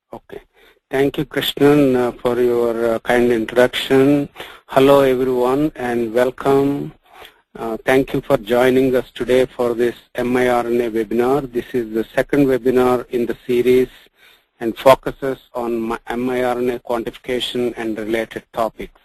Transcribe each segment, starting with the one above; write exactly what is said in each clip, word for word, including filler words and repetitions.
Okay. Thank you, Krishnan, uh, for your uh, kind introduction. Hello, everyone, and welcome. Uh, thank you for joining us today for this miRNA webinar. This is the second webinar in the series and focuses on miRNA quantification and related topics.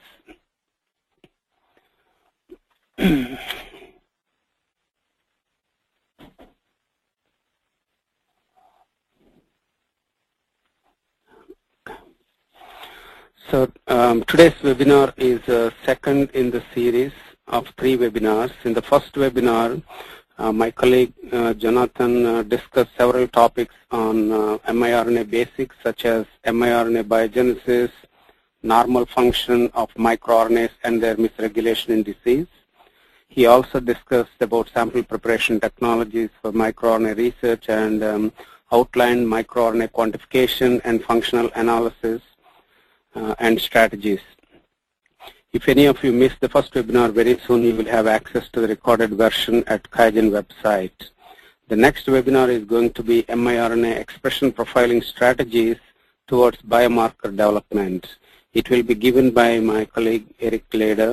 So um, today's webinar is uh, second in the series of three webinars. In the first webinar, uh, my colleague uh, Jonathan uh, discussed several topics on uh, miRNA basics such as miRNA biogenesis, normal function of microRNAs and their misregulation in disease. He also discussed about sample preparation technologies for microRNA research and um, outlined microRNA quantification and functional analysis Uh, and strategies. If any of you missed the first webinar, very soon you will have access to the recorded version at Kaizen website. The next webinar is going to be miRNA expression profiling strategies towards biomarker development. It will be given by my colleague Eric Leder.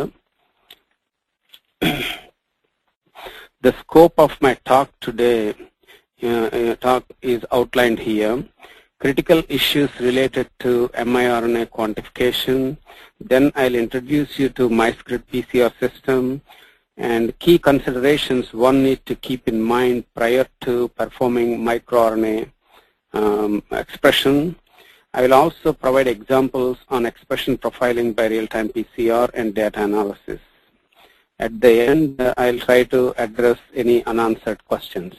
The scope of my talk today uh, uh, talk is outlined here. Critical issues related to miRNA quantification. Then I'll introduce you to MyScript P C R system and key considerations one need to keep in mind prior to performing microRNA um, expression. I will also provide examples on expression profiling by real-time P C R and data analysis. At the end, uh, I'll try to address any unanswered questions.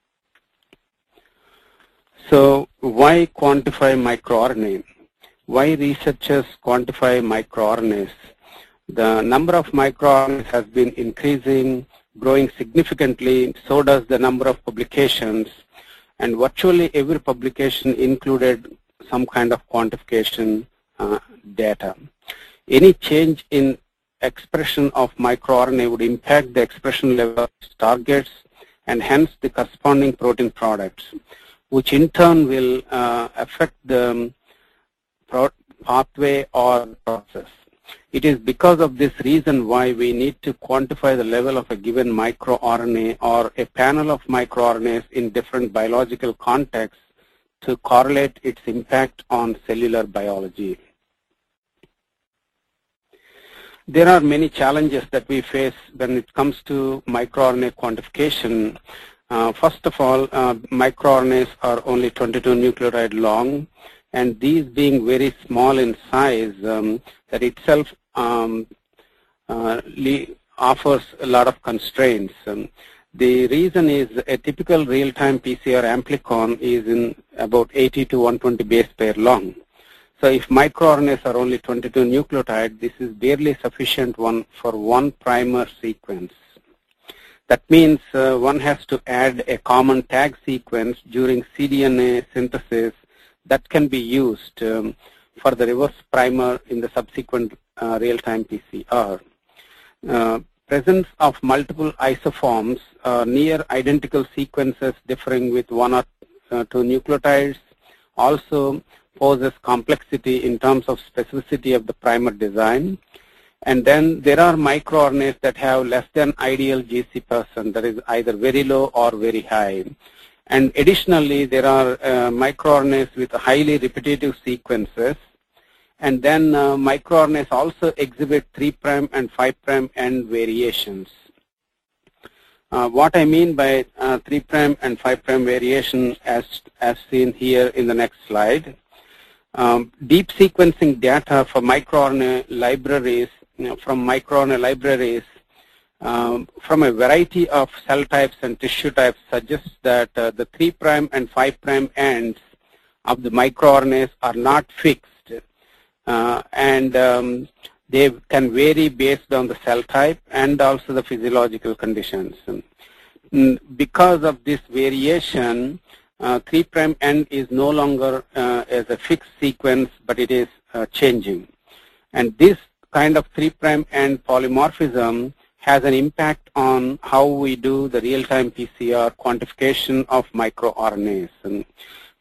So why quantify microRNA? Why researchers quantify microRNAs? The number of microRNAs has been increasing, growing significantly, so does the number of publications, and virtually every publication included some kind of quantification uh, data. Any change in expression of microRNA would impact the expression level of targets and hence the corresponding protein products, which in turn will uh, affect the pathway or process. It is because of this reason why we need to quantify the level of a given microRNA or a panel of microRNAs in different biological contexts to correlate its impact on cellular biology. There are many challenges that we face when it comes to microRNA quantification. Uh, first of all, uh, microRNAs are only twenty-two nucleotide long, and these being very small in size, um, that itself um, uh, offers a lot of constraints. Um, the reason is a typical real-time P C R amplicon is in about eighty to one twenty base pair long. So if microRNAs are only twenty-two nucleotide, this is barely sufficient one for one primer sequence. That means uh, one has to add a common tag sequence during cDNA synthesis that can be used um, for the reverse primer in the subsequent uh, real-time P C R. Uh, presence of multiple isoforms, uh, near identical sequences differing with one or uh, two nucleotides also poses complexity in terms of specificity of the primer design. And then there are microRNAs that have less than ideal G C percent, that is either very low or very high. And additionally, there are uh, microRNAs with highly repetitive sequences. And then uh, microRNAs also exhibit three prime and five prime end variations. Uh, what I mean by uh, three prime and five prime variation as, as seen here in the next slide. Um, deep sequencing data for microRNA libraries You know, from microRNA libraries um, from a variety of cell types and tissue types suggests that uh, the three prime and five prime ends of the microRNAs are not fixed, uh, and um, they can vary based on the cell type and also the physiological conditions. And because of this variation, uh, three prime end is no longer uh, as a fixed sequence, but it is uh, changing, and this kind of three prime end polymorphism has an impact on how we do the real-time P C R quantification of microRNAs. And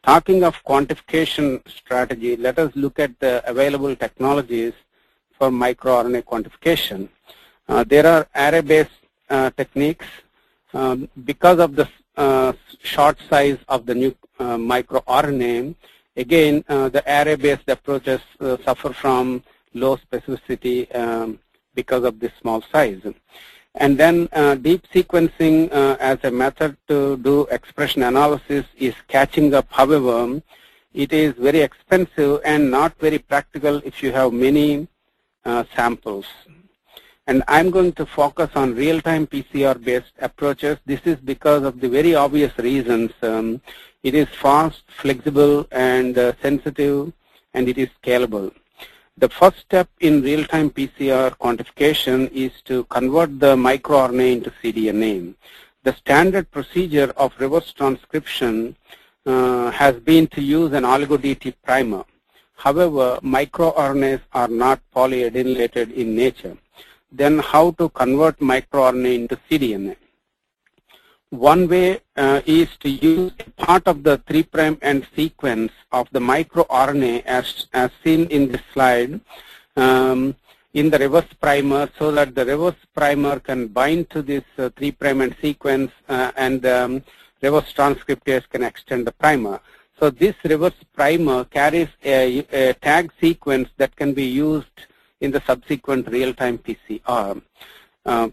Talking of quantification strategy, let us look at the available technologies for microRNA quantification. Uh, there are array-based uh, techniques. Um, because of the uh, short size of the new uh, microRNA, again, uh, the array-based approaches uh, suffer from low specificity um, because of this small size. And then uh, deep sequencing uh, as a method to do expression analysis is catching up. However, it is very expensive and not very practical if you have many uh, samples. And I'm going to focus on real-time P C R-based approaches. This is because of the very obvious reasons. Um, it is fast, flexible, and uh, sensitive, and it is scalable. The first step in real-time P C R quantification is to convert the microRNA into C D N A. The standard procedure of reverse transcription uh, has been to use an oligo-D T primer. However, microRNAs are not polyadenylated in nature. Then how to convert microRNA into C D N A? One way uh, is to use part of the three prime end sequence of the microRNA as, as seen in this slide um, in the reverse primer, so that the reverse primer can bind to this uh, three prime end sequence uh, and um, reverse transcriptase can extend the primer. So this reverse primer carries a, a tag sequence that can be used in the subsequent real-time P C R. Uh,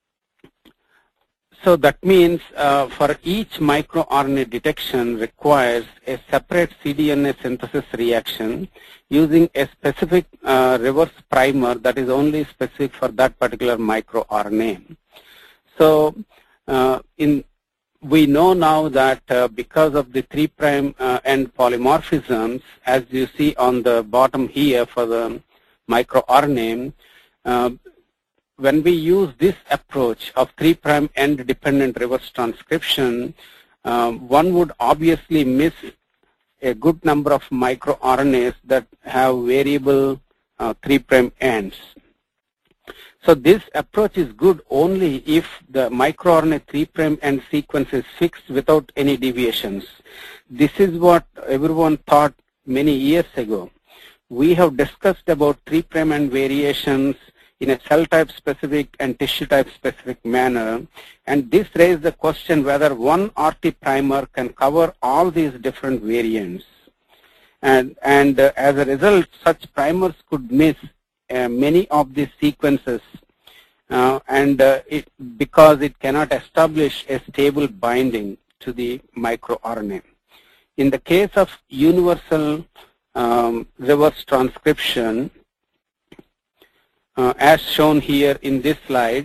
So that means uh, for each microRNA detection requires a separate C D N A synthesis reaction using a specific uh, reverse primer that is only specific for that particular microRNA. So uh, in, we know now that uh, because of the three prime uh, end polymorphisms, as you see on the bottom here for the microRNA, uh, when we use this approach of three prime end dependent reverse transcription, um, one would obviously miss a good number of microRNAs that have variable uh, three prime ends. So this approach is good only if the microRNA three prime end sequence is fixed without any deviations. This is what everyone thought many years ago. We have discussed about three prime end variations in a cell type specific and tissue type specific manner, and this raised the question whether one R T primer can cover all these different variants. And, and uh, as a result, such primers could miss uh, many of these sequences uh, and uh, it, because it cannot establish a stable binding to the microRNA. In the case of universal um, reverse transcription, Uh, as shown here in this slide,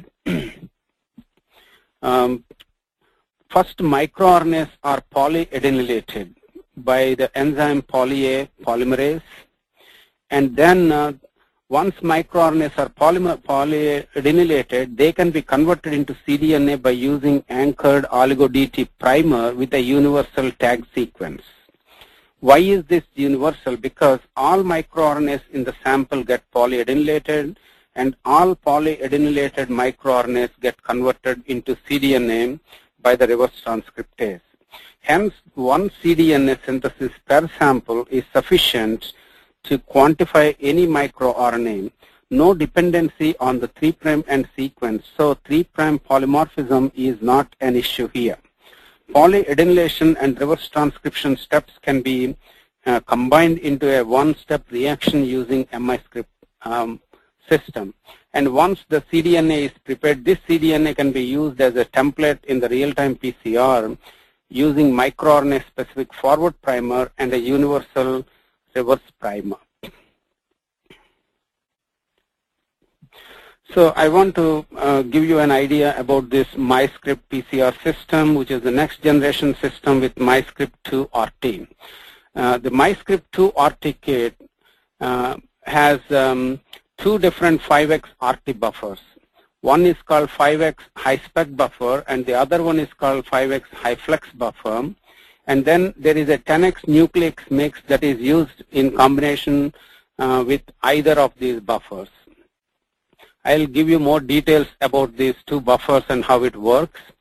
um, first microRNAs are polyadenylated by the enzyme poly A polymerase, and then uh, once microRNAs are polyadenylated, they can be converted into C D N A by using anchored oligo-D T primer with a universal tag sequence. Why is this universal? Because all microRNAs in the sample get polyadenylated, and all polyadenylated microRNAs get converted into C D N A by the reverse transcriptase. Hence, one C D N A synthesis per sample is sufficient to quantify any microRNA. No dependency on the three prime end sequence, so three prime polymorphism is not an issue here. Polyadenylation and reverse transcription steps can be uh, combined into a one-step reaction using miScript um, system. And once the C D N A is prepared, this C D N A can be used as a template in the real-time P C R using microRNA specific forward primer and a universal reverse primer. So I want to uh, give you an idea about this miScript P C R system, which is the next generation system with miScript two R T. Uh, the miScript two R T kit uh, has um, two different five X R T buffers. One is called five X high spec buffer and the other one is called five X high flex buffer. And then there is a ten X nucleus mix that is used in combination uh, with either of these buffers. I'll give you more details about these two buffers and how it works.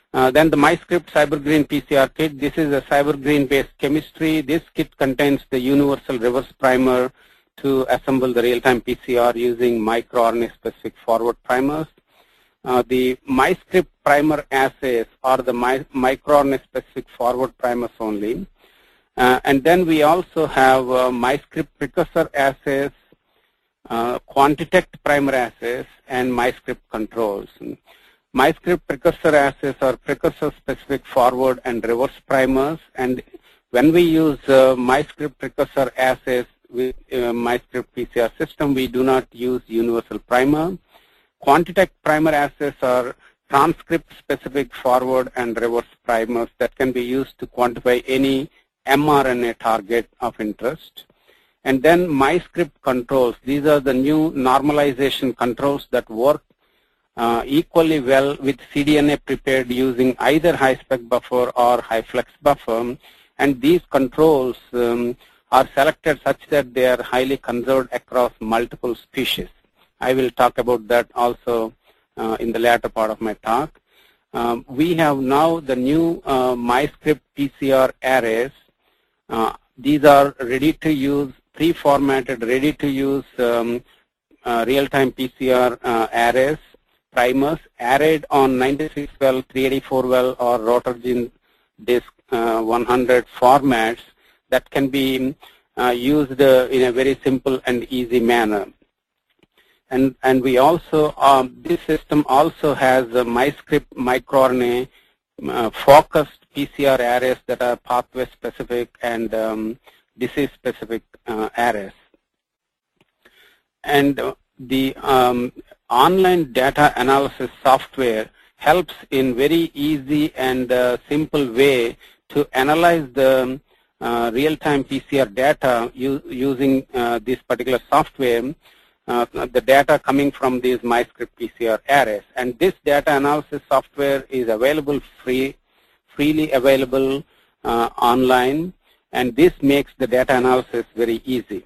Uh, then the MyScript CyberGreen P C R kit. This is a CyberGreen-based chemistry. This kit contains the universal reverse primer to assemble the real-time P C R using microRNA-specific forward primers. Uh, the MyScript primer assays are the my, microRNA-specific forward primers only. Uh, and then we also have uh, MyScript precursor assays, uh, Quantitation primer assays, and MyScript controls. MyScript precursor assays are precursor-specific forward and reverse primers, and when we use uh, MyScript precursor assays with uh, MyScript P C R system, we do not use universal primer. Quantitation primer assays are transcript-specific forward and reverse primers that can be used to quantify any mRNA target of interest. And then MyScript controls. These are the new normalization controls that work Uh, equally well with C D N A prepared using either high-spec buffer or high-flex buffer, and these controls um, are selected such that they are highly conserved across multiple species. I will talk about that also uh, in the latter part of my talk. Um, we have now the new uh, MyScript P C R arrays. Uh, these are ready-to-use, pre-formatted, ready-to-use um, uh, real-time P C R uh, arrays. Primers arrayed on ninety-six well, three eighty-four well, or Rotorgene disk uh, one hundred formats that can be uh, used uh, in a very simple and easy manner. And and we also um, this system also has a MyScript microRNA uh, focused P C R arrays that are pathway specific and um, disease specific uh, arrays. And uh, the um, online data analysis software helps in very easy and uh, simple way to analyze the uh, real-time P C R data using uh, this particular software, uh, the data coming from these MyScript P C R arrays. And this data analysis software is available free, freely available uh, online, and this makes the data analysis very easy.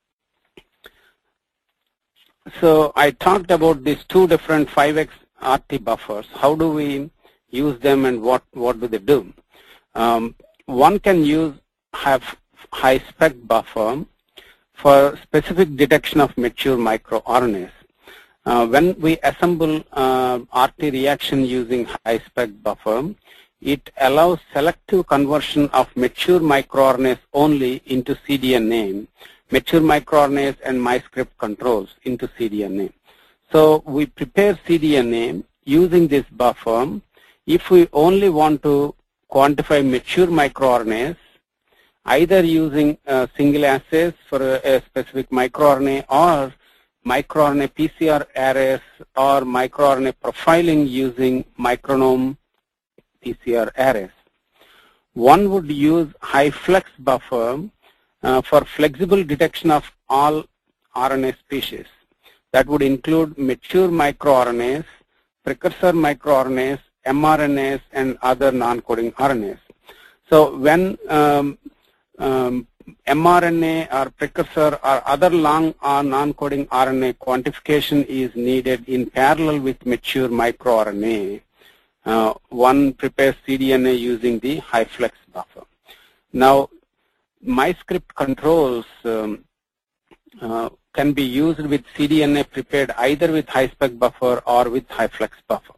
So I talked about these two different five X R T buffers. How do we use them and what, what do they do? Um, one can use have high spec buffer for specific detection of mature microRNAs. Uh, when we assemble uh, R T reaction using high spec buffer, it allows selective conversion of mature microRNAs only into C D N A. Mature microRNAs and MyScript controls into C D N A. So we prepare C D N A using this buffer. If we only want to quantify mature microRNAs, either using uh, single assays for a, a specific microRNA or microRNA P C R arrays or microRNA profiling using micronome P C R arrays. One would use high-flex buffer Uh, for flexible detection of all R N A species. That would include mature microRNAs, precursor microRNAs, mRNAs, and other non-coding R N As. So when um, um, mRNA or precursor or other long or non-coding R N A quantification is needed in parallel with mature microRNA, uh, one prepares C D N A using the high-flex buffer. Now, MyScript controls um, uh, can be used with C D N A prepared either with high-spec buffer or with high-flex buffer.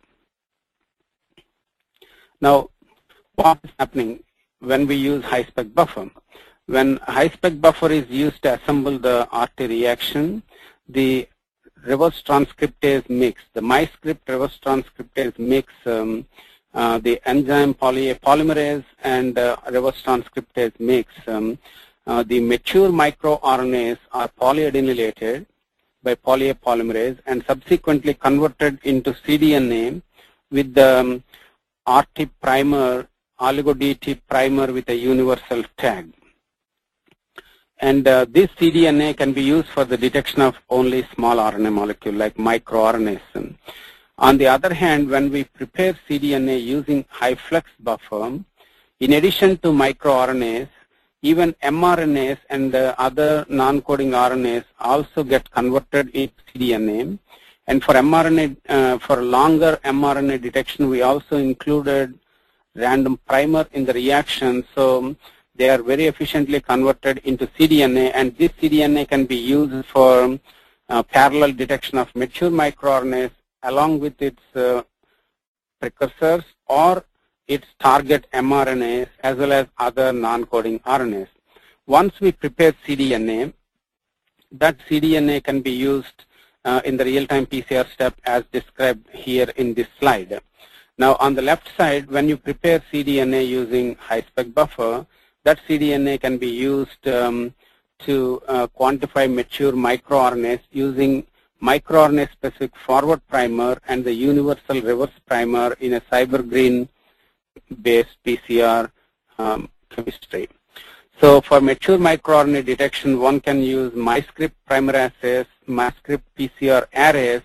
Now, what is happening when we use high-spec buffer? When high-spec buffer is used to assemble the R T reaction, the reverse transcriptase mix, the MyScript reverse transcriptase mix, um, Uh, the enzyme poly polymerase and uh, reverse transcriptase mix, um, uh, the mature microRNAs are polyadenylated by poly polymerase and subsequently converted into C D N A with the um, R T primer, oligo-D T primer with a universal tag. And uh, this C D N A can be used for the detection of only small R N A molecule like microRNAs. On the other hand, when we prepare C D N A using high-flex buffer, in addition to microRNAs, even mRNAs and uh, other non-coding R N As also get converted into C D N A, And for mRNA, uh, for longer mRNA detection, we also included random primer in the reaction. So they are very efficiently converted into cDNA, and this cDNA can be used for uh, parallel detection of mature microRNAs along with its uh, precursors or its target mRNAs as well as other non-coding R N As. Once we prepare cDNA, that cDNA can be used uh, in the real-time P C R step as described here in this slide. Now on the left side, when you prepare cDNA using high-spec buffer, that cDNA can be used um, to uh, quantify mature microRNAs using microRNA specific forward primer and the universal reverse primer in a cybergreen based P C R um, chemistry. So for mature microRNA detection, one can use MyScript primer assays, MyScript P C R arrays,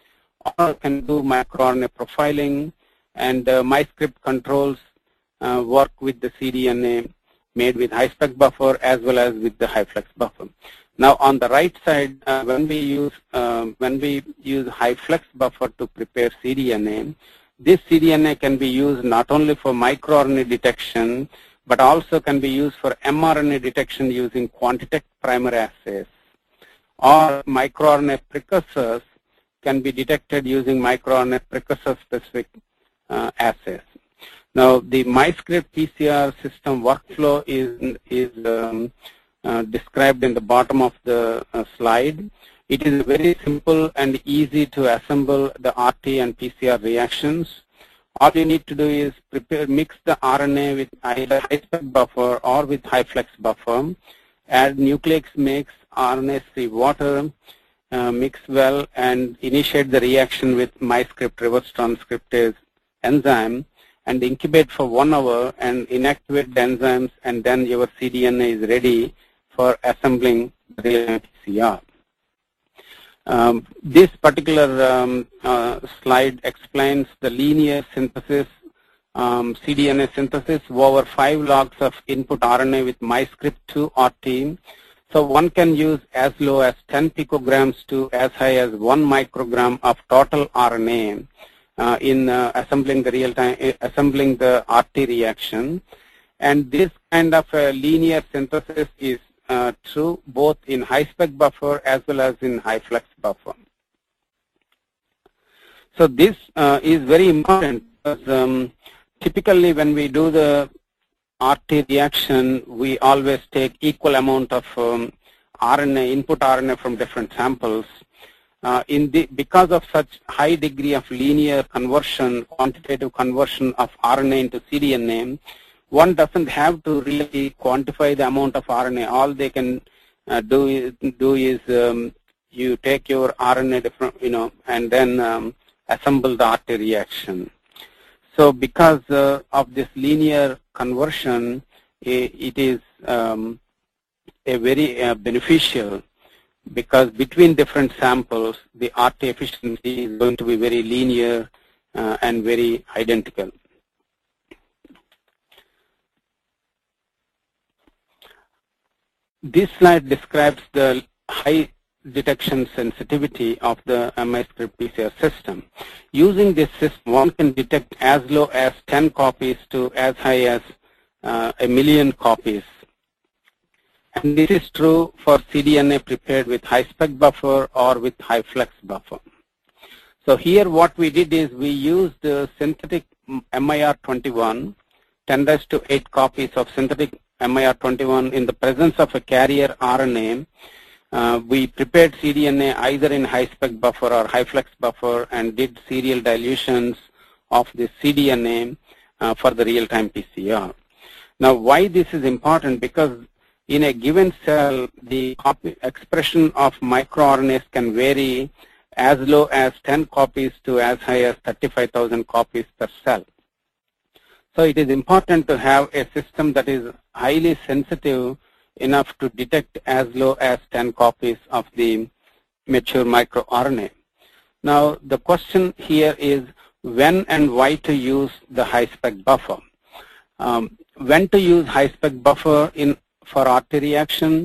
or can do microRNA profiling, and uh, MyScript controls uh, work with the cDNA made with high-spec buffer as well as with the high-flex buffer. Now on the right side, uh, when we use uh, when we use high-flex buffer to prepare cDNA, this cDNA can be used not only for microRNA detection, but also can be used for mRNA detection using Quantitation primer assays, or microRNA precursors can be detected using microRNA precursor-specific uh, assays. Now, the MyScript P C R system workflow is is um, uh, described in the bottom of the uh, slide. It is very simple and easy to assemble the R T and P C R reactions. All you need to do is prepare, mix the R N A with either high-spec buffer or with high-flex buffer, add nucleic mix, R N A-free water, uh, mix well, and initiate the reaction with MyScript reverse transcriptase enzyme, and incubate for one hour and inactivate the enzymes, and then your cDNA is ready for assembling the real P C R. Um, this particular um, uh, slide explains the linear synthesis, um, cDNA synthesis over five logs of input R N A with MyScript two R T. So one can use as low as ten picograms to as high as one microgram of total R N A uh, in uh, assembling the real-time, uh, assembling the R T reaction. And this kind of uh, linear synthesis is Uh, true both in high-spec buffer as well as in high-flex buffer. So this uh, is very important because um, typically when we do the R T reaction, we always take equal amount of um, R N A, input R N A from different samples. Uh, in the, because of such high degree of linear conversion, quantitative conversion of R N A into cDNA, one doesn't have to really quantify the amount of R N A. All they can uh, do is, do is um, you take your R N A, different, you know, and then um, assemble the R T reaction. So because uh, of this linear conversion, it, it is um, a very uh, beneficial, because between different samples, the R T efficiency is going to be very linear uh, and very identical. This slide describes the high detection sensitivity of the MyScript P C R system. Using this system, one can detect as low as ten copies to as high as uh, a million copies. And this is true for cDNA prepared with high-spec buffer or with high-flex buffer. So here what we did is we used uh, synthetic M I R twenty-one, ten raised to eight copies of synthetic M I R twenty-one in the presence of a carrier R N A. Uh, we prepared cDNA either in high-spec buffer or high-flex buffer and did serial dilutions of the cDNA uh, for the real-time P C R. Now, why this is important? Because in a given cell, the copy expression of microRNAs can vary as low as ten copies to as high as thirty-five thousand copies per cell. So it is important to have a system that is highly sensitive enough to detect as low as ten copies of the mature microRNA. Now the question here is when and why to use the high-spec buffer. Um, when to use high-spec buffer in for R T reaction?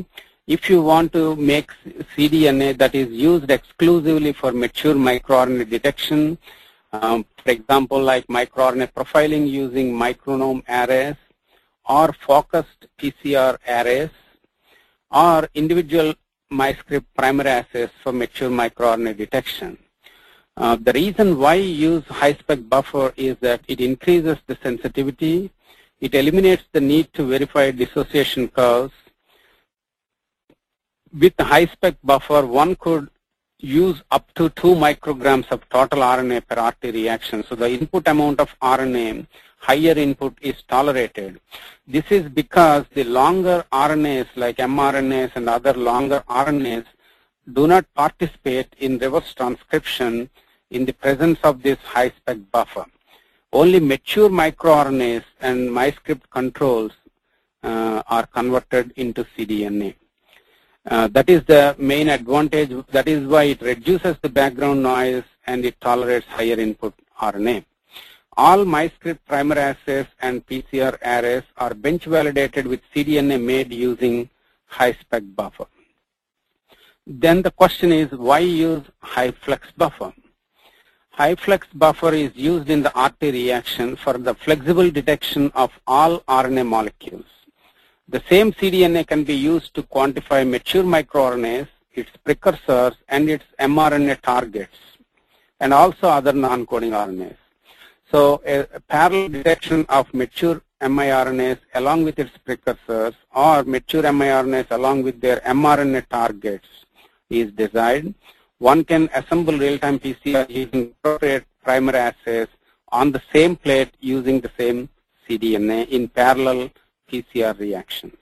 If you want to make cDNA that is used exclusively for mature microRNA detection, um, for example, like microRNA profiling using micronome arrays or focused P C R arrays or individual MyScript primer assays for mature microRNA detection. Uh, the reason why you use high-spec buffer is that it increases the sensitivity, it eliminates the need to verify dissociation curves. With the high-spec buffer, one could use up to two micrograms of total R N A per R T reaction. So the input amount of R N A, higher input is tolerated. This is because the longer R N As like mRNAs and other longer R N As do not participate in reverse transcription in the presence of this high-spec buffer. Only mature microRNAs and MyScript controls uh, are converted into cDNA. Uh, that is the main advantage. That is why it reduces the background noise and it tolerates higher input R N A. All MyScript primer assays and P C R arrays are bench validated with cDNA made using high-spec buffer. Then the question is, why use high-flex buffer? High-flex buffer is used in the R T reaction for the flexible detection of all R N A molecules. The same cDNA can be used to quantify mature microRNAs, its precursors, and its mRNA targets, and also other non-coding R N As. So a, a parallel detection of mature miRNAs along with its precursors or mature miRNAs along with their mRNA targets is desired. One can assemble real-time P C R using appropriate primer assays on the same plate using the same cDNA in parallel P C R reactions.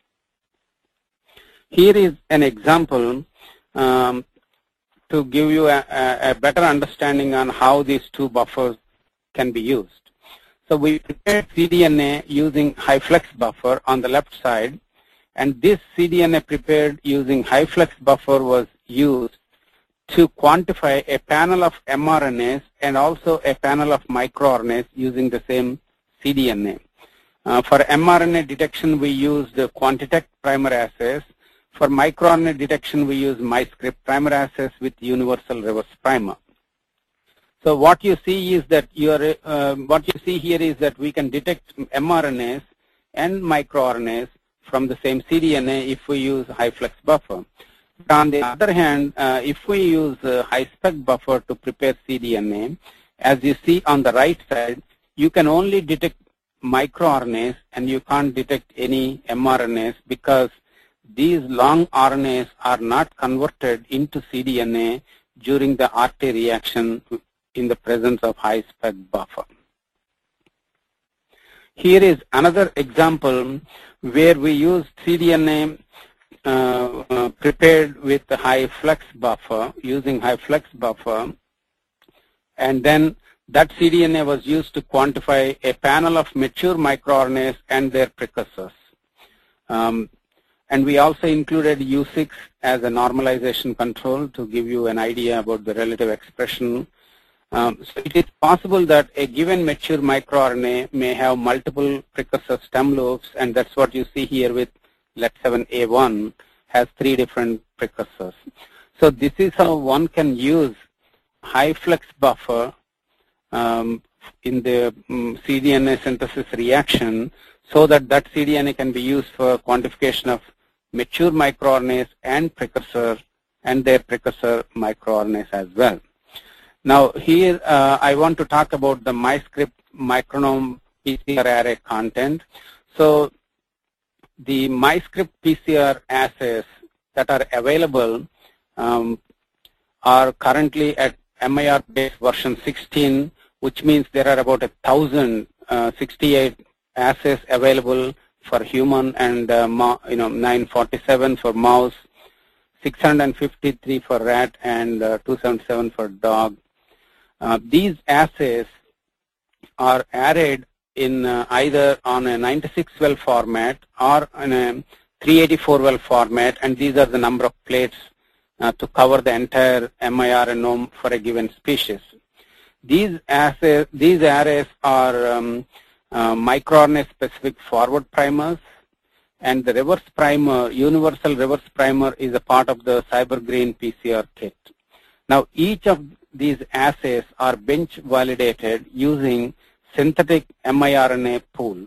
Here is an example um, to give you a, a better understanding on how these two buffers can be used. So we prepared cDNA using high-flex buffer on the left side, and this cDNA prepared using high-flex buffer was used to quantify a panel of mRNAs and also a panel of microRNAs using the same cDNA. Uh, for mRNA detection, we used the Quantitation primer assays. For microRNA detection, we use MyScript primer assays with universal reverse primer. So what you see is that you're, uh, what you see here is that we can detect mRNAs and microRNAs from the same cDNA if we use high-flex buffer. But on the other hand, uh, if we use a high-spec buffer to prepare cDNA, as you see on the right side, you can only detect microRNAs and you can't detect any mRNAs because these long R N As are not converted into cDNA during the R T reaction in the presence of high-spec buffer. Here is another example where we use cDNA uh, uh, prepared with the high-flex buffer, using high-flex buffer, and then that cDNA was used to quantify a panel of mature microRNAs and their precursors. Um, and we also included U six as a normalization control to give you an idea about the relative expression. Um, so it is possible that a given mature microRNA may have multiple precursor stem loops, and that's what you see here with L E T seven A one has three different precursors. So this is how one can use high-flex buffer um, in the um, cDNA synthesis reaction so that that cDNA can be used for quantification of mature microRNAs and precursor and their precursor microRNAs as well. Now here uh, I want to talk about the MyScript micronome P C R array content. So the MyScript P C R assays that are available um, are currently at M I R base version sixteen, which means there are about a thousand uh, sixty-eight assays available for human and uh, you know nine forty-seven for mouse, six hundred fifty-three for rat, and uh, two seventy-seven for dog. Uh, these assays are arrayed in uh, either on a ninety-six well format or in a three eighty-four well format, and these are the number of plates uh, to cover the entire M I R genome for a given species. These assays, these arrays are um, uh, microRNA specific forward primers, and the reverse primer, universal reverse primer, is a part of the CyberGreen P C R kit. Now, each of these assays are bench validated using synthetic miRNA pool.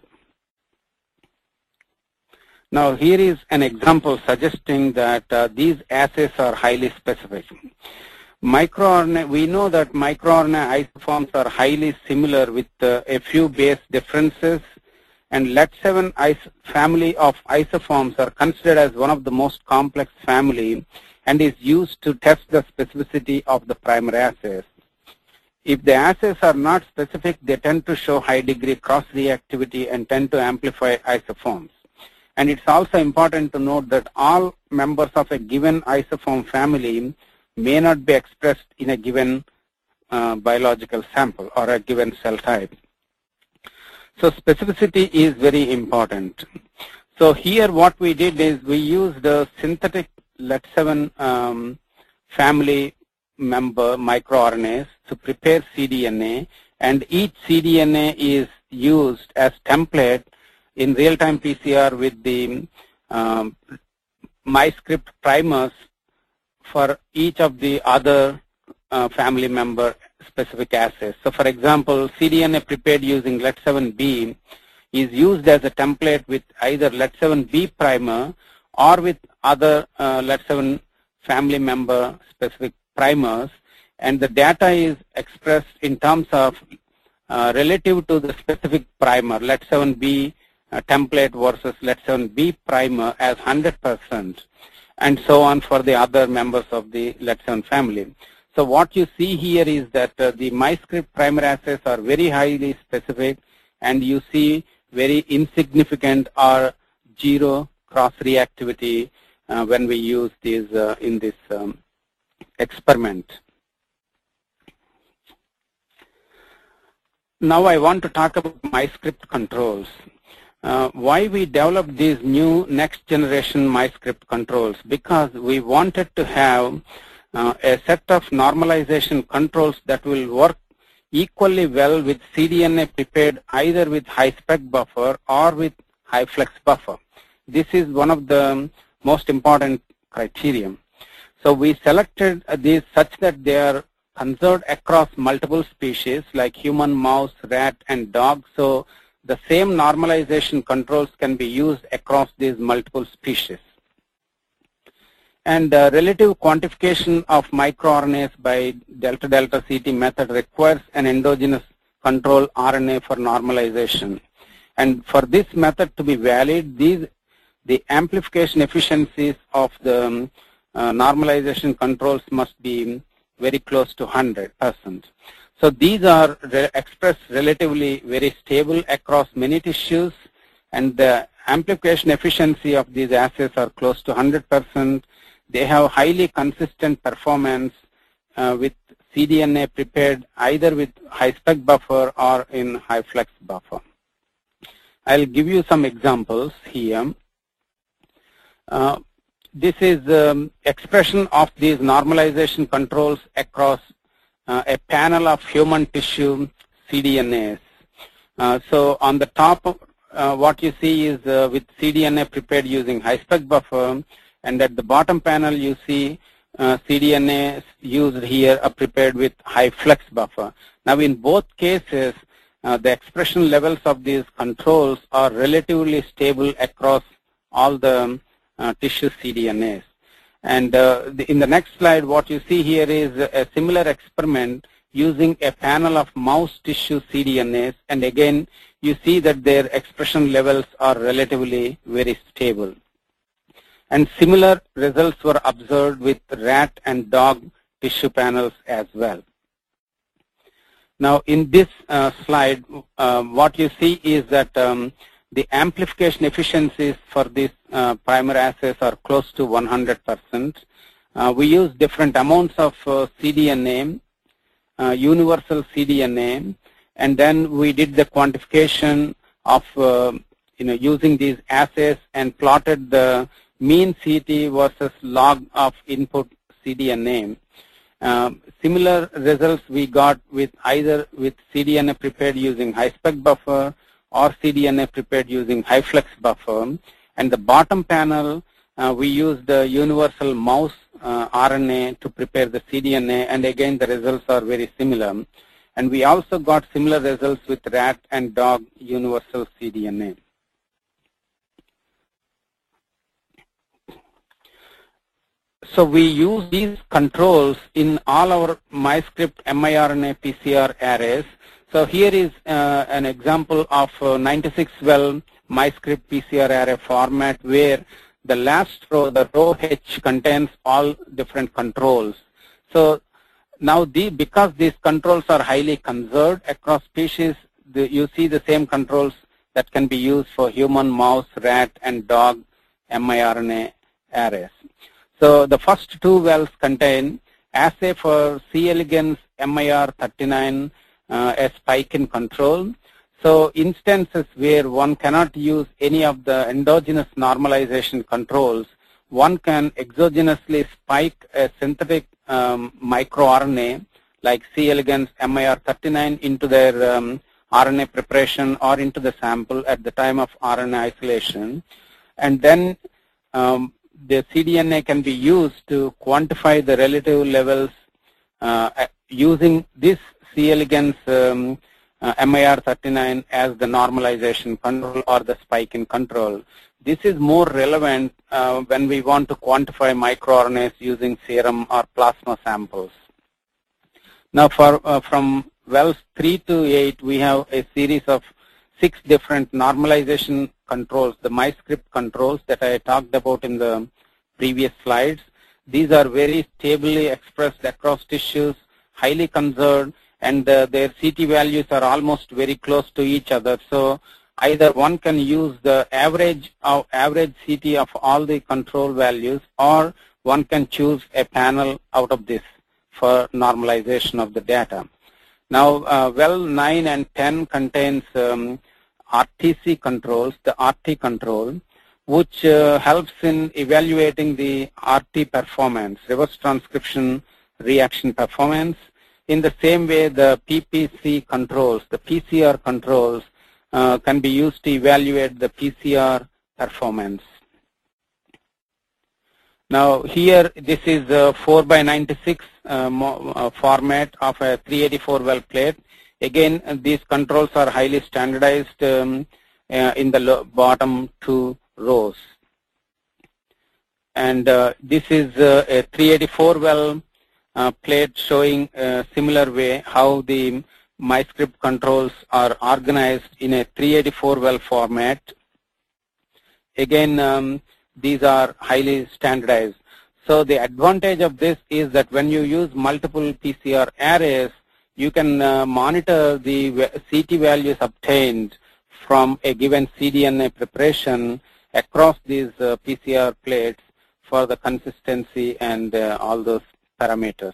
Now, here is an example suggesting that uh, these assays are highly specific. MicroRNA, we know that microRNA isoforms are highly similar with uh, a few base differences, and L E T seven family of isoforms are considered as one of the most complex family and is used to test the specificity of the primer assays. If the assays are not specific, they tend to show high degree cross-reactivity and tend to amplify isoforms. And it's also important to note that all members of a given isoform family may not be expressed in a given uh, biological sample or a given cell type. So specificity is very important. So here what we did is we used the synthetic L E T seven um, family member microRNAs to prepare C D N A, and each C D N A is used as template in real-time P C R with the um, MyScript primers for each of the other uh, family member specific assays. So for example, C D N A prepared using L E T seven B is used as a template with either L E T seven B primer or with other uh, L E T seven family member specific primers, and the data is expressed in terms of uh, relative to the specific primer, L E T seven B uh, template versus L E T seven B primer as one hundred percent, and so on for the other members of the L E T seven family. So what you see here is that uh, the MyScript primer assays are very highly specific, and you see very insignificant or zero cross-reactivity uh, when we use these uh, in this um, experiment. Now I want to talk about MyScript controls. Uh, why we developed these new next generation MyScript controls? Because we wanted to have uh, a set of normalization controls that will work equally well with C D N A prepared either with high spec buffer or with high flex buffer. This is one of the most important criteria. So we selected these such that they are conserved across multiple species like human, mouse, rat, and dog. So the same normalization controls can be used across these multiple species. And uh, relative quantification of microRNAs by delta-delta C T method requires an endogenous control R N A for normalization. And for this method to be valid, these the amplification efficiencies of the um, uh, normalization controls must be very close to one hundred percent. So these are re expressed relatively very stable across many tissues, and the amplification efficiency of these assays are close to one hundred percent. They have highly consistent performance uh, with C D N A prepared either with high spec buffer or in high flex buffer. I'll give you some examples here. Uh, this is um, expression of these normalization controls across uh, a panel of human tissue C D N As. Uh, so on the top, uh, what you see is uh, with C D N A prepared using high spec buffer, and at the bottom panel you see uh, C D N A used here are prepared with high flex buffer. Now in both cases, uh, the expression levels of these controls are relatively stable across all the uh, tissue C D N As. And uh, the, in the next slide, what you see here is a similar experiment using a panel of mouse tissue C D N As, and again you see that their expression levels are relatively very stable. And similar results were observed with rat and dog tissue panels as well. Now in this uh, slide, uh, what you see is that um, the amplification efficiencies for these uh, primer assays are close to one hundred percent. Uh, we use different amounts of uh, C D N A, uh, universal C D N A, and then we did the quantification of uh, you know using these assays and plotted the mean C T versus log of input C D N A. Um, similar results we got with either with C D N A prepared using high spec buffer or C D N A prepared using high flex buffer, And the bottom panel, uh, we use the universal mouse uh, R N A to prepare the c D N A, and again the results are very similar. And we also got similar results with rat and dog universal c D N A. So we use these controls in all our MyScript miRNA P C R arrays. So here is uh, an example of uh, ninety-six well MyScript P C R array format where the last row, the row H, contains all different controls. So now the, because these controls are highly conserved across species, the, you see the same controls that can be used for human, mouse, rat, and dog miRNA arrays. So the first two wells contain assay for C. elegans M I R thirty-nine, uh, a spike in control. So instances where one cannot use any of the endogenous normalization controls, one can exogenously spike a synthetic um, microRNA like C. elegans M I R thirty-nine into their um, R N A preparation or into the sample at the time of R N A isolation. And then um, the c D N A can be used to quantify the relative levels uh, using this C. elegans um, uh, M I R thirty-nine as the normalization control or the spike in control. This is more relevant uh, when we want to quantify microRNAs using serum or plasma samples. Now for uh, from wells three to eight, we have a series of six different normalization controls, the MyScript controls that I talked about in the previous slides. These are very stably expressed across tissues, highly conserved, and uh, their C T values are almost very close to each other. So either one can use the average of average C T of all the control values, or one can choose a panel out of this for normalization of the data. Now, uh, well nine and ten contains um, R T C controls, the R T control, which uh, helps in evaluating the R T performance, reverse transcription reaction performance. In the same way, the P P C controls, the P C R controls, uh, can be used to evaluate the P C R performance. Now here, this is a four by ninety-six uh, uh, format of a three eighty-four well plate. Again, uh, these controls are highly standardized um, uh, in the bottom two rows. And uh, this is uh, a three eighty-four well uh, plate showing a similar way how the MyScript controls are organized in a three eighty-four well format. Again, um, these are highly standardized. So the advantage of this is that when you use multiple P C R arrays, you can uh, monitor the C T values obtained from a given c D N A preparation across these uh, P C R plates for the consistency and uh, all those parameters.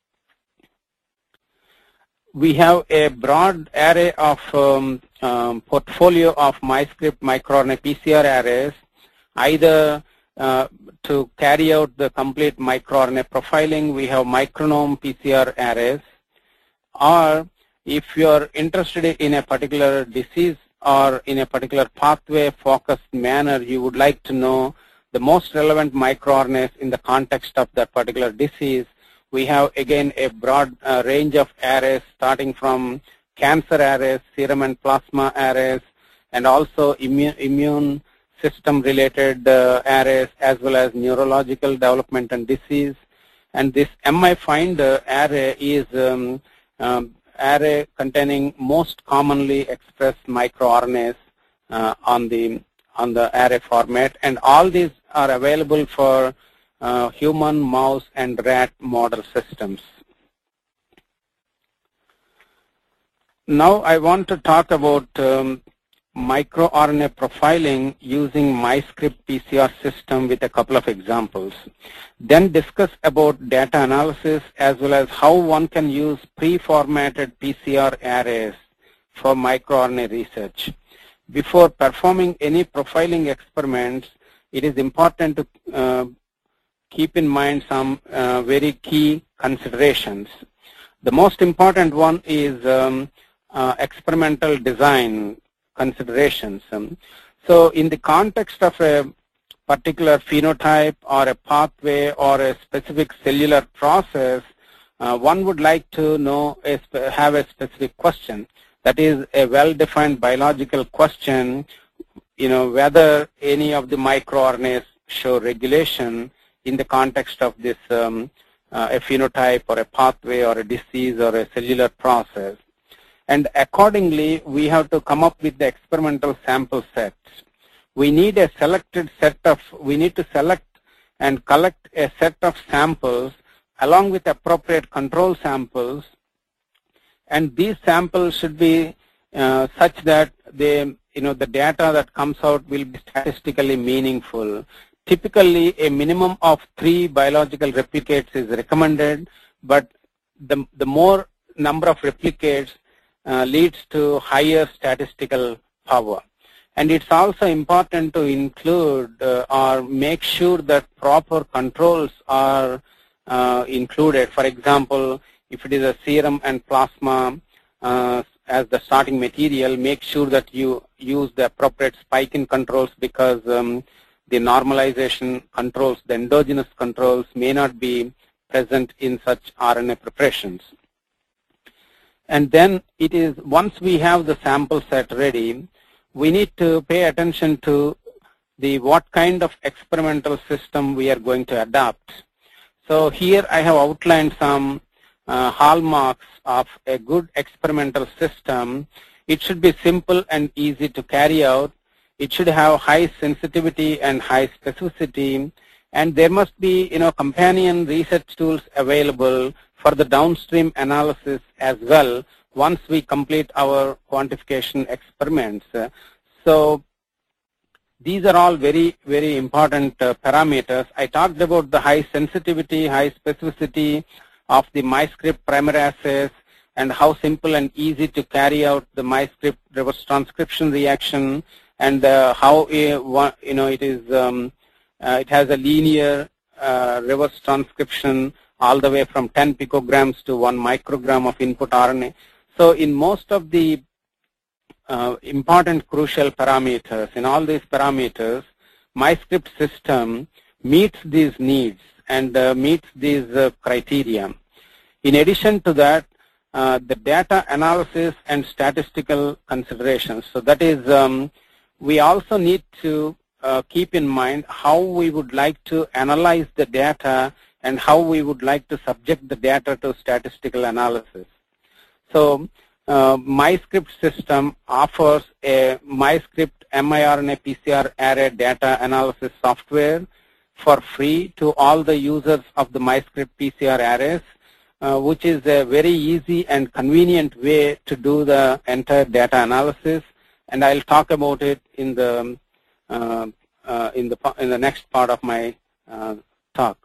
We have a broad array of um, um, portfolio of MyScript microRNA P C R arrays, either uh, to carry out the complete microRNA profiling. We have micronome P C R arrays, or if you are interested in a particular disease or in a particular pathway focused manner, you would like to know the most relevant microRNAs in the context of that particular disease. We have again a broad uh, range of arrays starting from cancer arrays, serum and plasma arrays, and also immune, immune system related uh, arrays, as well as neurological development and disease. And this M I Finder array is um, um, array containing most commonly expressed microRNAs uh, on the on the array format, and all these are available for uh, human, mouse, and rat model systems. Now I want to talk about um, microRNA profiling using MyScript P C R system with a couple of examples. Then discuss about data analysis as well as how one can use pre-formatted P C R arrays for microRNA research. Before performing any profiling experiments, it is important to uh, keep in mind some uh, very key considerations. The most important one is um, uh, experimental design considerations. Um, So in the context of a particular phenotype or a pathway or a specific cellular process, uh, one would like to know, a have a specific question. That is a well-defined biological question, you know, whether any of the microRNAs show regulation in the context of this um, uh, a phenotype or a pathway or a disease or a cellular process. And accordingly, we have to come up with the experimental sample sets. We need a selected set of, we need to select and collect a set of samples along with appropriate control samples. And these samples should be uh, such that they, you know, the data that comes out will be statistically meaningful. Typically, a minimum of three biological replicates is recommended, but the, the more number of replicates uh, leads to higher statistical power. And it's also important to include uh, or make sure that proper controls are uh, included. For example, if it is a serum and plasma uh, as the starting material, make sure that you use the appropriate spike-in controls, because um, the normalization controls, the endogenous controls, may not be present in such R N A preparations. And then it is, once we have the sample set ready, we need to pay attention to the what kind of experimental system we are going to adopt. So here I have outlined some uh, hallmarks of a good experimental system. It should be simple and easy to carry out. It should have high sensitivity and high specificity, and there must be, you know, companion research tools available for the downstream analysis as well once we complete our quantification experiments. So these are all very, very important uh, parameters. I talked about the high sensitivity, high specificity of the MyScript primerase and how simple and easy to carry out the MyScript reverse transcription reaction, and uh, how uh, you know it is um, uh, it has a linear uh, reverse transcription all the way from ten picograms to one microgram of input R N A. So in most of the uh, important crucial parameters, in all these parameters, MyScript system meets these needs and uh, meets these uh, criteria. In addition to that, uh, the data analysis and statistical considerations. So that is, um, we also need to uh, keep in mind how we would like to analyze the data and how we would like to subject the data to statistical analysis. So uh, MyScript system offers a MyScript miRNA P C R array data analysis software for free to all the users of the MyScript P C R arrays, uh, which is a very easy and convenient way to do the entire data analysis. And I'll talk about it in the uh, uh, in the in the next part of my uh, talk.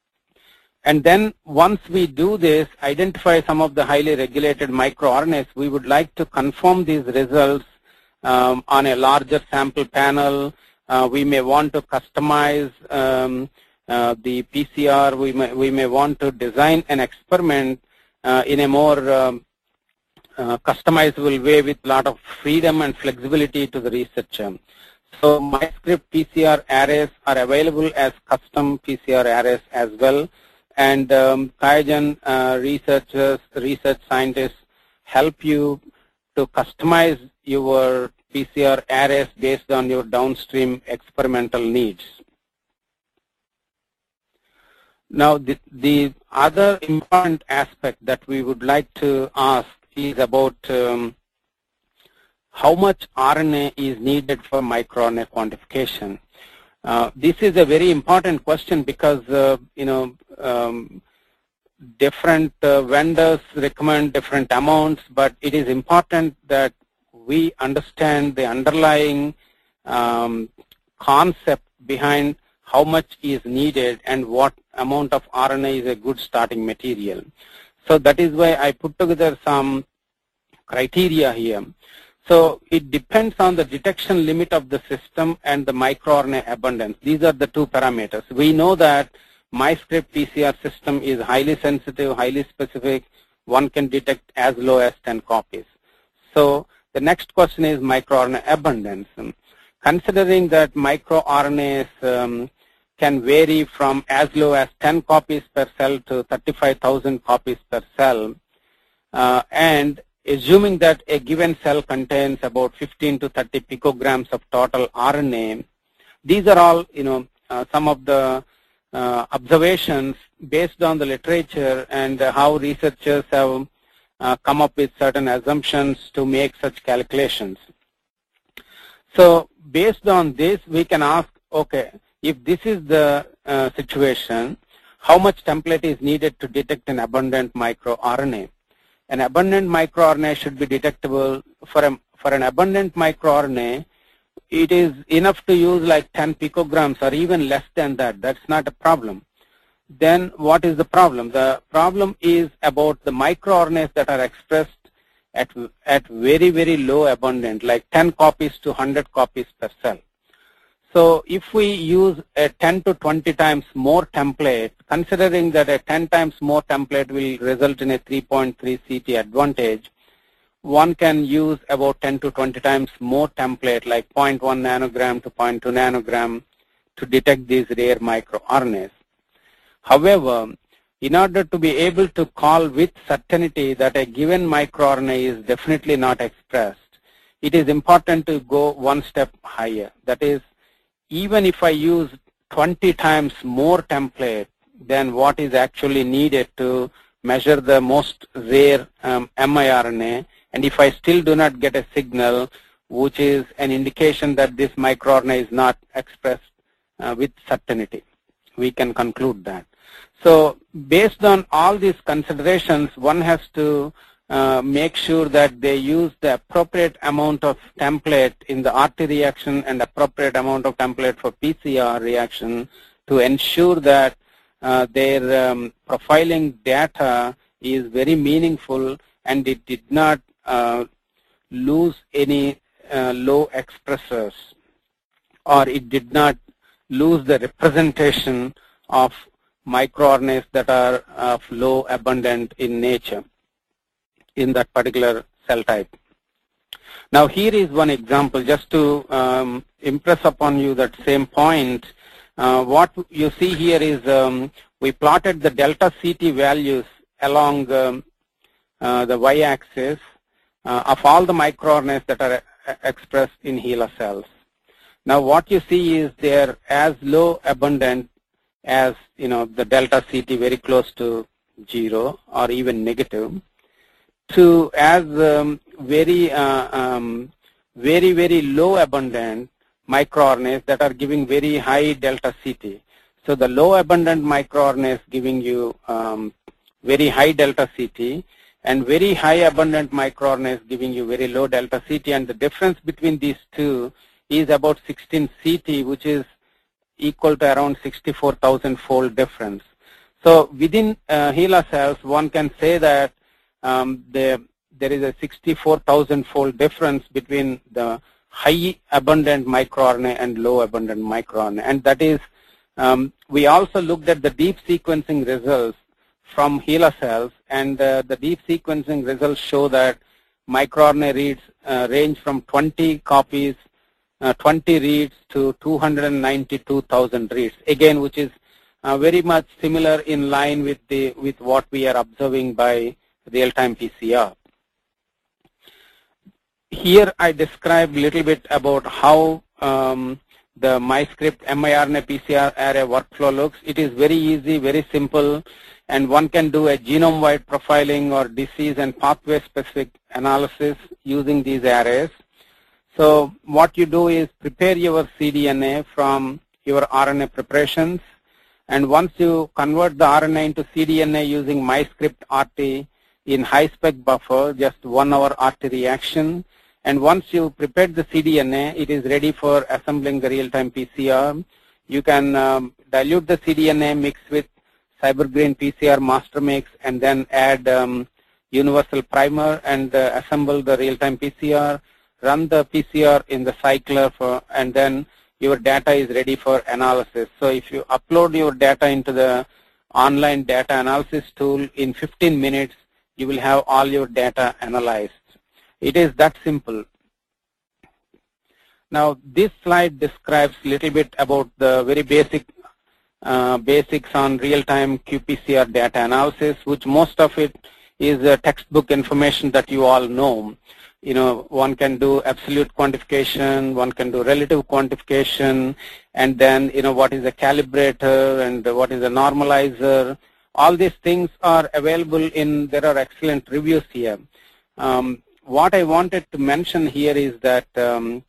And then once we do this, identify some of the highly regulated microRNAs, we would like to confirm these results um, on a larger sample panel. Uh, we may want to customize um, uh, the P C R. We may we may want to design an experiment uh, in a more um, Uh, customizable way with a lot of freedom and flexibility to the researcher. So MyScript P C R arrays are available as custom P C R arrays as well, and um, QIAGEN uh, researchers, research scientists help you to customize your P C R arrays based on your downstream experimental needs. Now the, the other important aspect that we would like to ask is about um, how much R N A is needed for microRNA quantification. Uh, this is a very important question because uh, you know um, different uh, vendors recommend different amounts, but it is important that we understand the underlying um, concept behind how much is needed and what amount of R N A is a good starting material. So that is why I put together some criteria here. So it depends on the detection limit of the system and the microRNA abundance. These are the two parameters. We know that MyScript P C R system is highly sensitive, highly specific. One can detect as low as ten copies. So the next question is microRNA abundance. considering that microRNAs um, can vary from as low as ten copies per cell to thirty-five thousand copies per cell, uh, and assuming that a given cell contains about fifteen to thirty picograms of total R N A, these are all, you know, uh, some of the uh, observations based on the literature and uh, how researchers have uh, come up with certain assumptions to make such calculations. So based on this, we can ask, okay, if this is the uh, situation, how much template is needed to detect an abundant microRNA? An abundant microRNA should be detectable. For, a, for an abundant microRNA, it is enough to use like ten picograms or even less than that. That's not a problem. Then what is the problem? The problem is about the microRNAs that are expressed at, at very, very low abundant, like ten copies to one hundred copies per cell. So if we use a ten to twenty times more template, considering that a ten times more template will result in a three point three C T advantage, one can use about ten to twenty times more template, like zero point one nanogram to zero point two nanogram, to detect these rare microRNAs. However, in order to be able to call with certainty that a given microRNA is definitely not expressed, it is important to go one step higher. That is, even if I use twenty times more template than what is actually needed to measure the most rare um, miRNA, and if I still do not get a signal, which is an indication that this microRNA is not expressed uh, with certainty, we can conclude that. So based on all these considerations, one has to uh, make sure that they use the appropriate amount of template in the R T reaction and appropriate amount of template for P C R reaction to ensure that uh, their um, profiling data is very meaningful and it did not uh, lose any uh, low expressors, or it did not lose the representation of microRNAs that are of low abundant in nature in that particular cell type. Now here is one example just to um, impress upon you that same point. Uh, what you see here is um, we plotted the delta C T values along um, uh, the y-axis uh, of all the microRNAs that are uh, expressed in HeLa cells. Now what you see is they're as low abundant as, you know, the delta C T very close to zero or even negative, to as um, very, uh, um, very, very low abundant microRNAs that are giving very high delta C T. So the low abundant microRNAs giving you um, very high delta C T, and very high abundant microRNAs giving you very low delta C T, and the difference between these two is about sixteen C T, which is equal to around sixty-four thousand fold difference. So within uh, HeLa cells, one can say that um, the, there is a sixty-four thousand fold difference between the high abundant microRNA and low abundant microRNA. And that is, um, we also looked at the deep sequencing results from HeLa cells, and uh, the deep sequencing results show that microRNA reads uh, range from twenty copies, uh, twenty reads to two hundred ninety-two thousand reads, again, which is uh, very much similar in line with the with what we are observing by real-time P C R. Here I describe a little bit about how um, the MyScript miRNA P C R array workflow looks. It is very easy, very simple, and one can do a genome-wide profiling or disease and pathway-specific analysis using these arrays. So what you do is prepare your cDNA from your R N A preparations, and once you convert the R N A into cDNA using MyScript R T in high-spec buffer, just one hour R T reaction, and once you prepared the cDNA, it is ready for assembling the real-time P C R. You can um, dilute the cDNA, mix with CyberGreen P C R master mix, and then add um, universal primer and uh, assemble the real-time P C R. Run the P C R in the cycler, for, and then your data is ready for analysis. So if you upload your data into the online data analysis tool, in fifteen minutes, you will have all your data analyzed. It is that simple. Now, this slide describes a little bit about the very basic uh, basics on real-time Q P C R data analysis, which most of it is uh, textbook information that you all know. You know, one can do absolute quantification, one can do relative quantification, and then, you know, what is a calibrator and what is a normalizer. All these things are available in, there are excellent reviews here. Um, what I wanted to mention here is that um,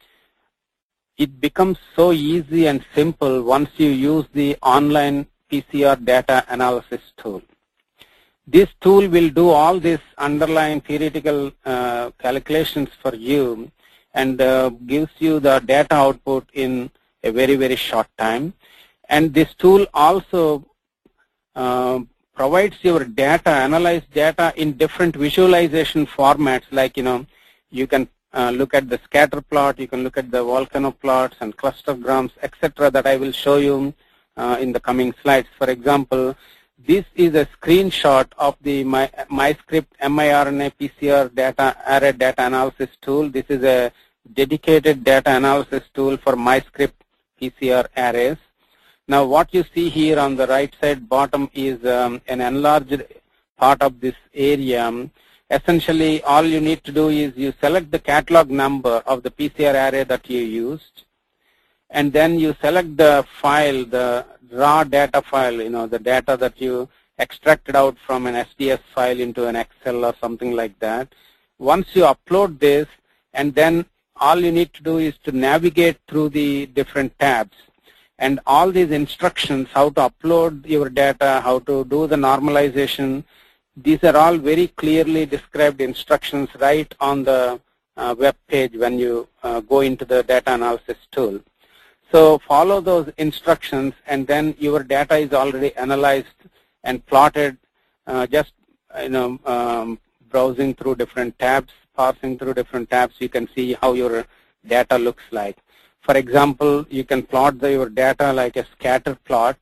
it becomes so easy and simple once you use the online P C R data analysis tool. This tool will do all these underlying theoretical uh, calculations for you and uh, gives you the data output in a very, very short time. And this tool also uh, provides your data, analyzed data in different visualization formats, like, you know, you can uh, look at the scatter plot, you can look at the volcano plots and clustergrams, et cetera, that I will show you uh, in the coming slides. For example, this is a screenshot of the My, MyScript miRNA P C R data array data analysis tool. This is a dedicated data analysis tool for MyScript P C R arrays. Now, what you see here on the right side bottom is um, an enlarged part of this area. Essentially, all you need to do is you select the catalog number of the P C R array that you used, and then you select the file, the raw data file, you know, the data that you extracted out from an S D S file into an Excel or something like that. Once you upload this, and then all you need to do is to navigate through the different tabs. And all these instructions, how to upload your data, how to do the normalization, these are all very clearly described instructions right on the uh, web page when you uh, go into the data analysis tool. So follow those instructions, and then your data is already analyzed and plotted, uh, just, you know, um, browsing through different tabs, parsing through different tabs, you can see how your data looks like. For example, you can plot the, your data like a scatter plot.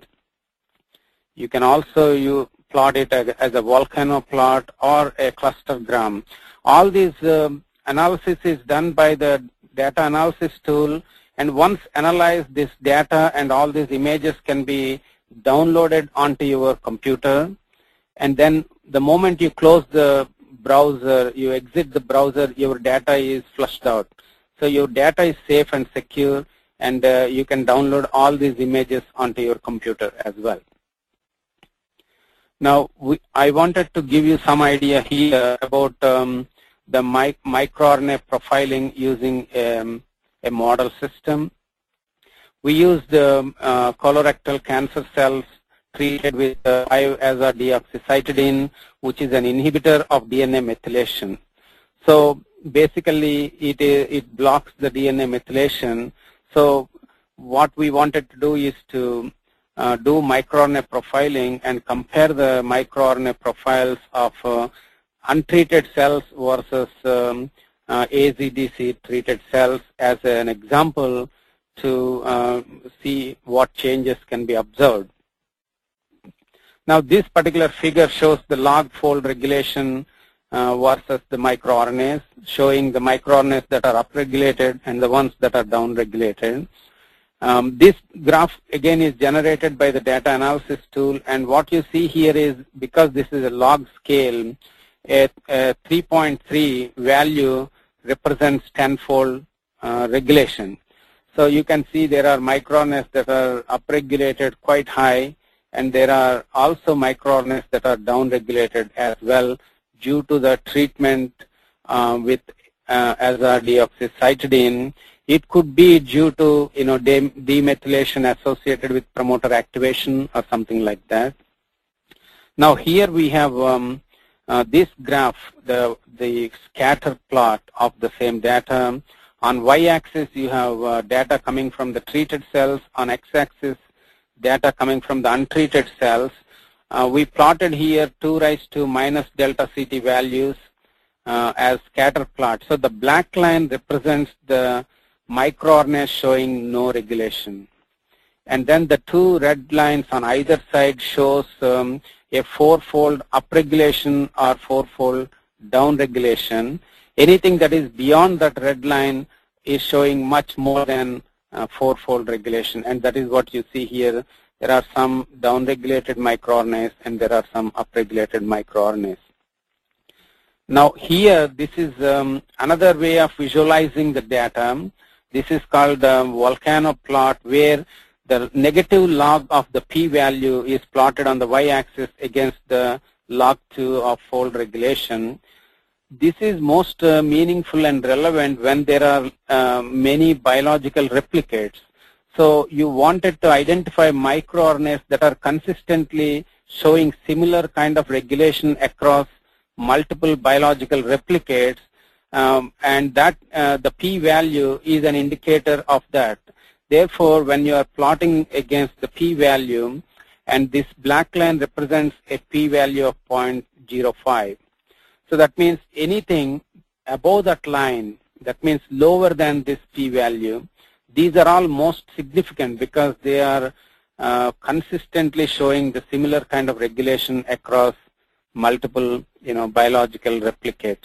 You can also you plot it as, as a volcano plot or a clustergram. All these um, analysis is done by the data analysis tool. And once analyzed, this data and all these images can be downloaded onto your computer. And then the moment you close the browser, you exit the browser, your data is flushed out. So your data is safe and secure, and uh, you can download all these images onto your computer as well. Now, we, I wanted to give you some idea here about um, the mi microRNA profiling using um, a model system. We used um, uh, colorectal cancer cells treated with uh, five azar deoxycytidine, which is an inhibitor of D N A methylation. So basically, it, it blocks the D N A methylation. So what we wanted to do is to uh, do microRNA profiling and compare the microRNA profiles of uh, untreated cells versus um, Uh, A Z D C treated cells as an example to uh, see what changes can be observed. Now, this particular figure shows the log fold regulation uh, versus the microRNAs, showing the microRNAs that are upregulated and the ones that are downregulated. Um, this graph again is generated by the data analysis tool, and what you see here is, because this is a log scale, a, a three point three value represents tenfold uh, regulation. So you can see there are microRNAs that are upregulated quite high, and there are also microRNAs that are downregulated as well due to the treatment uh, with uh, azar deoxycytidine. It could be due to, you know, demethylation associated with promoter activation or something like that. Now here we have um, Uh, this graph, the, the scatter plot of the same data. On y-axis, you have uh, data coming from the treated cells. On x-axis, data coming from the untreated cells. Uh, we plotted here two raised to minus delta C T values uh, as scatter plot. So the black line represents the microRNA showing no regulation. And then the two red lines on either side shows um, a four-fold upregulation or four-fold downregulation. Anything that is beyond that red line is showing much more than uh, four-fold regulation, and that is what you see here. There are some down-regulated microRNAs and there are some up-regulated microRNAs. Now here, this is um, another way of visualizing the data. This is called a volcano plot, where the negative log of the p-value is plotted on the y-axis against the log two of fold regulation. This is most uh, meaningful and relevant when there are uh, many biological replicates. So you wanted to identify microRNAs that are consistently showing similar kind of regulation across multiple biological replicates, um, and that uh, the p-value is an indicator of that. Therefore, when you are plotting against the p-value, and this black line represents a p-value of zero point zero five. So that means anything above that line, that means lower than this p-value, these are all most significant because they are uh, consistently showing the similar kind of regulation across multiple, you know, biological replicates.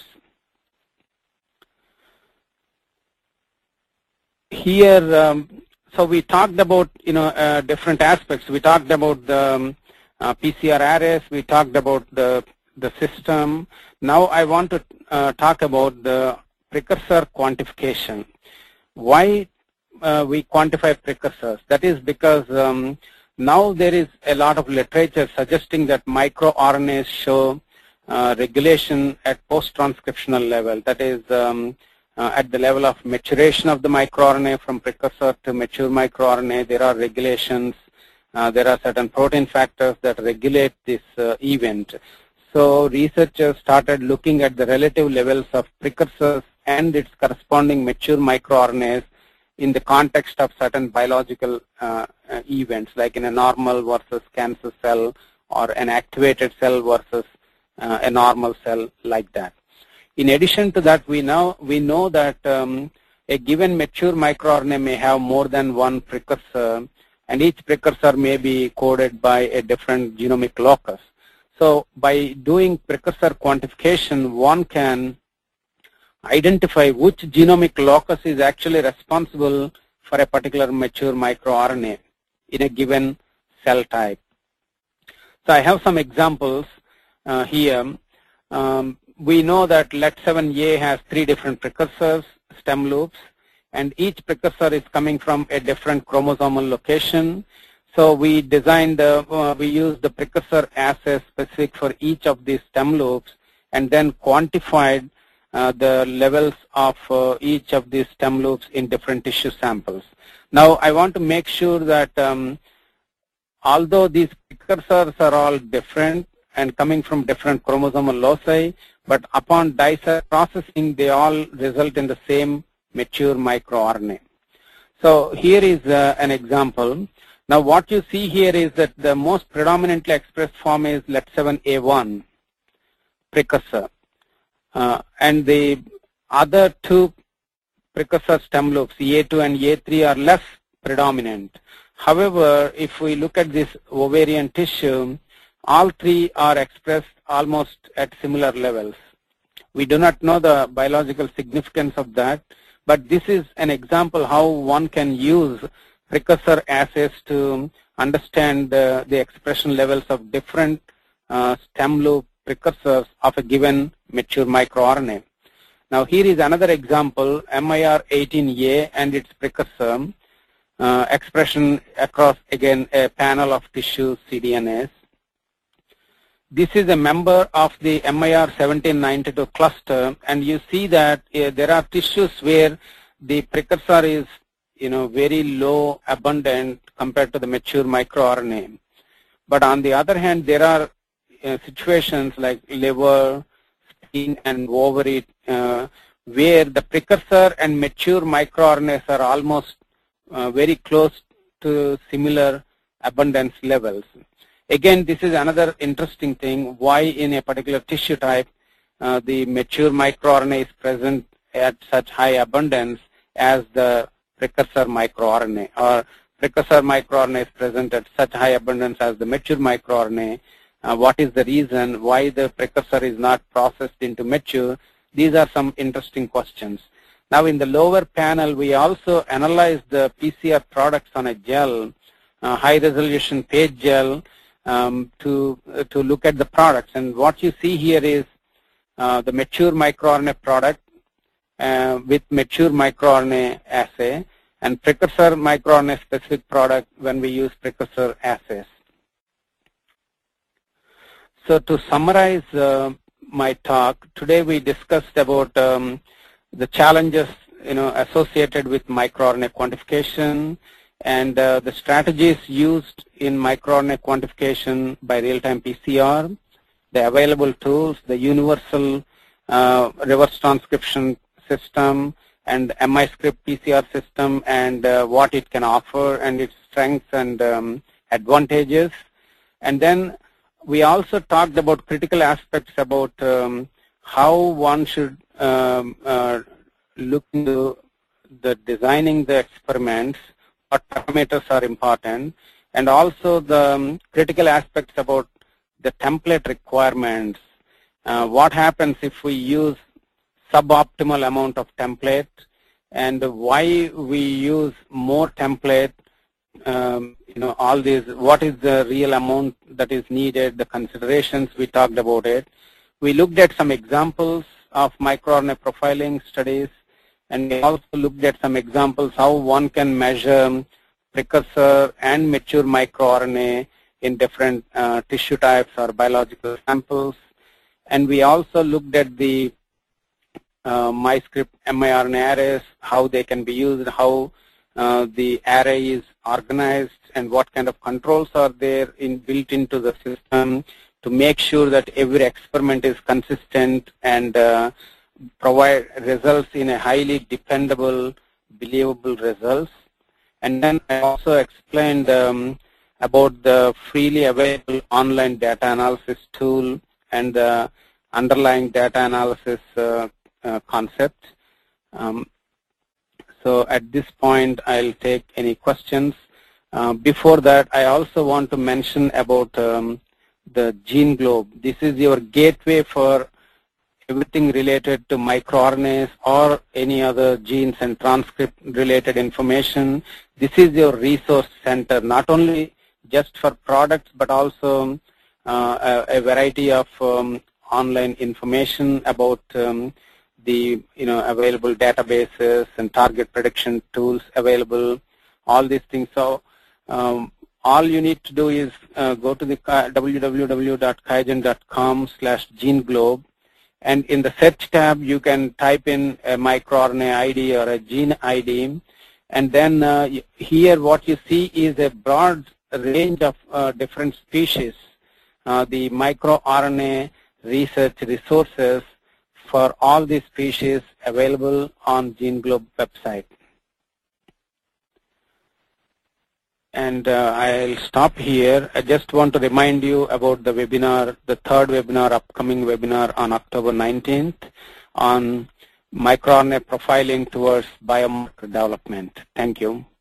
Here, um, so we talked about, you know, uh, different aspects. We talked about the um, uh, P C R arrays. We talked about the the system. Now I want to uh, talk about the precursor quantification. Why uh, we quantify precursors? That is because um, now there is a lot of literature suggesting that microRNAs show uh, regulation at post-transcriptional level. That is um, uh, at the level of maturation of the microRNA from precursor to mature microRNA. There are regulations. Uh, there are certain protein factors that regulate this uh, event. So researchers started looking at the relative levels of precursors and its corresponding mature microRNAs in the context of certain biological uh, uh, events, like in a normal versus cancer cell, or an activated cell versus uh, a normal cell, like that. In addition to that, we now we know that um, a given mature microRNA may have more than one precursor, and each precursor may be coded by a different genomic locus. So by doing precursor quantification, one can identify which genomic locus is actually responsible for a particular mature microRNA in a given cell type. So I have some examples uh, here. Um, we know that L E T seven A has three different precursors, stem loops, and each precursor is coming from a different chromosomal location. So we designed, the, uh, we used the precursor assay specific for each of these stem loops, and then quantified uh, the levels of uh, each of these stem loops in different tissue samples. Now I want to make sure that um, although these precursors are all different and coming from different chromosomal loci, but upon dissect processing, they all result in the same mature microRNA. So here is uh, an example. Now what you see here is that the most predominantly expressed form is L E T seven A one precursor, uh, and the other two precursor stem loops, A two and A three, are less predominant. However, if we look at this ovarian tissue, all three are expressed almost at similar levels. We do not know the biological significance of that, but this is an example how one can use precursor assays to understand the, the expression levels of different uh, stem loop precursors of a given mature microRNA. Now here is another example, M I R eighteen A and its precursor uh, expression across, again, a panel of tissue C D N As. This is a member of the M I R seventeen ninety-two cluster, and you see that uh, there are tissues where the precursor is, you know, very low abundant compared to the mature microRNA. But on the other hand, there are uh, situations like liver, spleen, and ovary uh, where the precursor and mature microRNAs are almost uh, very close to similar abundance levels. Again, this is another interesting thing, why in a particular tissue type uh, the mature microRNA is present at such high abundance as the precursor microRNA, or precursor microRNA is present at such high abundance as the mature microRNA. Uh, what is the reason why the precursor is not processed into mature? These are some interesting questions. Now in the lower panel, we also analyze the P C R products on a gel, uh, high resolution page gel, um, to, uh, to look at the products. And what you see here is uh, the mature microRNA product uh, with mature microRNA assay, and precursor microRNA specific product when we use precursor assays. So to summarize uh, my talk, today we discussed about um, the challenges you know, associated with microRNA quantification and uh, the strategies used in microRNA quantification by real-time P C R, the available tools, the universal uh, reverse transcription system, and miScript P C R system, and uh, what it can offer and its strengths and um, advantages. And then we also talked about critical aspects about um, how one should um, uh, look into the designing the experiments, what parameters are important, and also the um, critical aspects about the template requirements. Uh, what happens if we use suboptimal amount of template, and why we use more template, um, you know, all these, what is the real amount that is needed, the considerations, we talked about it. We looked at some examples of microRNA profiling studies, and we also looked at some examples how one can measure precursor and mature microRNA in different uh, tissue types or biological samples. And we also looked at the uh, miScript miRNA arrays, how they can be used, how uh, the array is organized, and what kind of controls are there in, built into the system to make sure that every experiment is consistent and uh, provide results in a highly dependable, believable results. And then I also explained um, about the freely available online data analysis tool and the underlying data analysis uh, uh, concept. Um, so at this point, I'll take any questions. Uh, before that, I also want to mention about um, the Gene Globe. This is your gateway for everything related to microRNAs or any other genes and transcript related information. This is your resource center, not only just for products, but also uh, a, a variety of um, online information about um, the you know available databases and target prediction tools available, all these things. So um, all you need to do is uh, go to the w w w dot qiagen dot com slash gene globe, and in the search tab you can type in a microRNA I D or a gene I D, and then uh, here what you see is a broad range of uh, different species, uh, the microRNA research resources for all these species available on Gene Globe website. And uh, I'll stop here. I just want to remind you about the webinar, the third webinar, upcoming webinar on October nineteenth on microRNA profiling towards biomarker development. Thank you.